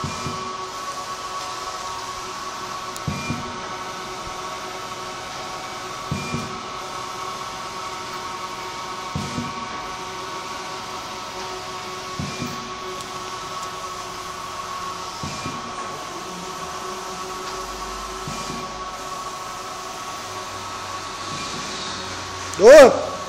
Dur.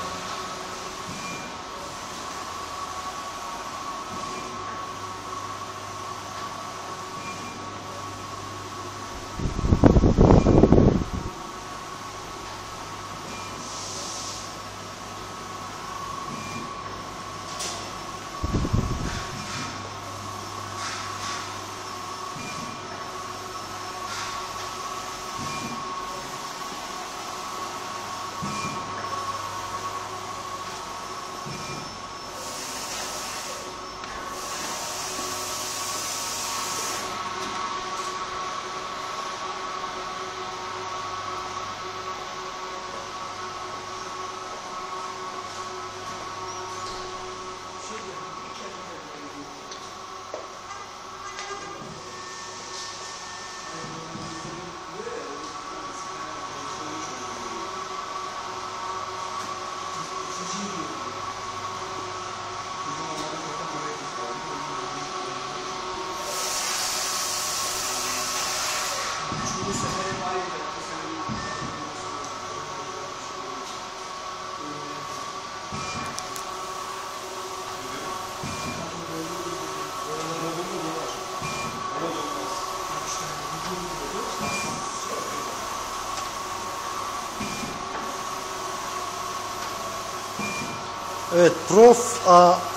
Evet, Prof.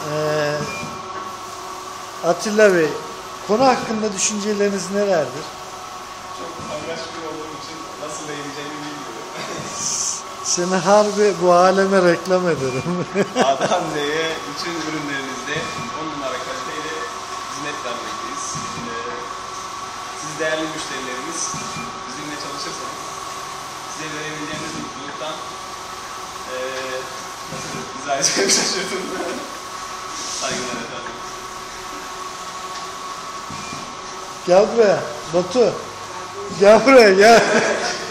Atilla Bey, konu hakkında düşünceleriniz nelerdir? Çok utangaç bir olduğum için nasıl değineceğimi bilmiyorum. Seni harbi bu aleme reklam ederim. A'dan Z'ye bütün ürünlerimizde 10 numara kaliteyle hizmet vermekteyiz. Siz değerli müşterilerimiz bizimle çalışırsanız size verebileceğimiz mutluluktan nasıl izah edeceğimi şaşırdım. Saygılar efendim. Gel buraya Batu. Gel buraya gel.